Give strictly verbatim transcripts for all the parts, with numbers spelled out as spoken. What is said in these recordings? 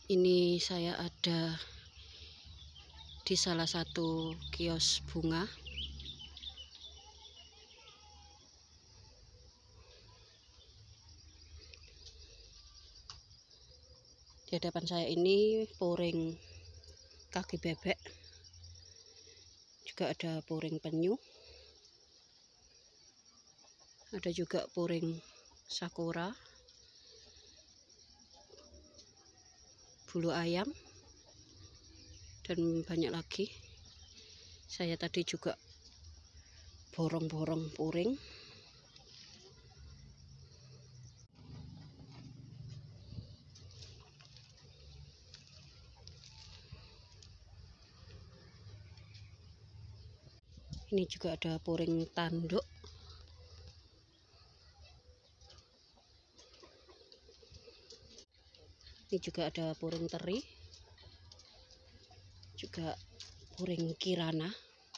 Ini saya ada di salah satu kios bunga. Di hadapan saya ini puring kaki bebek, juga ada puring penyu, ada juga puring sakura, bulu ayam, dan banyak lagi. Saya tadi juga borong-borong puring. Ini juga ada puring tanduk. Ini juga ada puring teri, juga puring kirana.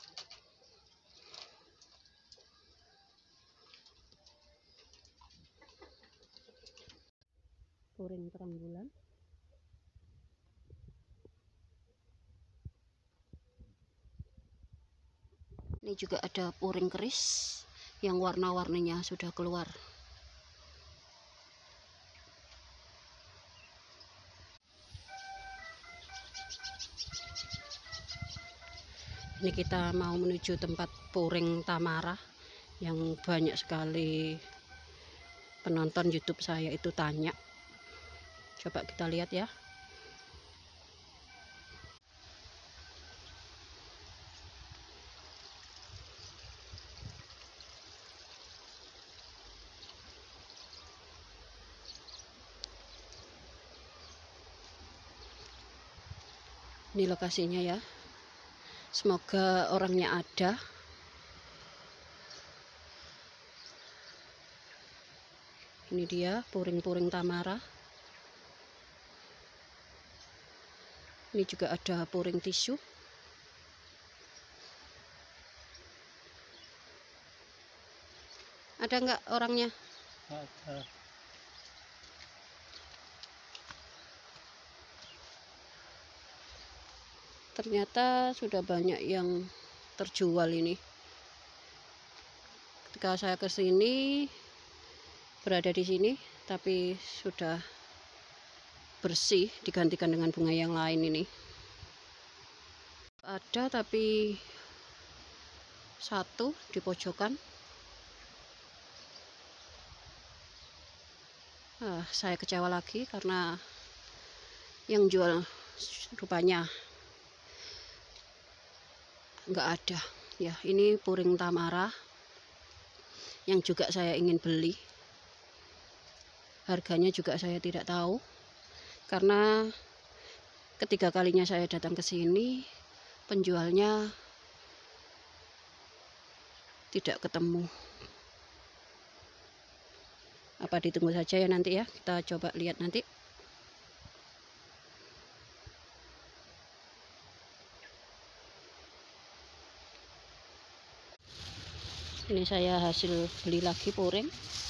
Puring terang bulan. Ini juga ada puring keris yang warna-warninya sudah keluar. Ini kita mau menuju tempat puring Tamara yang banyak sekali penonton YouTube saya itu tanya. Coba kita lihat ya. Ini lokasinya ya. Semoga orangnya ada. Ini dia puring-puring Tamara. Ini juga ada puring tisu. Ada nggak orangnya? Ada. Ternyata sudah banyak yang terjual ini. Ketika saya ke sini, berada di sini, tapi sudah bersih digantikan dengan bunga yang lain ini. Ada tapi satu di pojokan. Ah, saya kecewa lagi karena yang jual rupanya nggak ada ya. Ini puring Tamara yang juga saya ingin beli. Harganya juga saya tidak tahu karena ketiga kalinya saya datang ke sini penjualnya tidak ketemu. Apa ditunggu saja ya nanti ya, kita coba lihat nanti. Ini saya hasil beli lagi puring.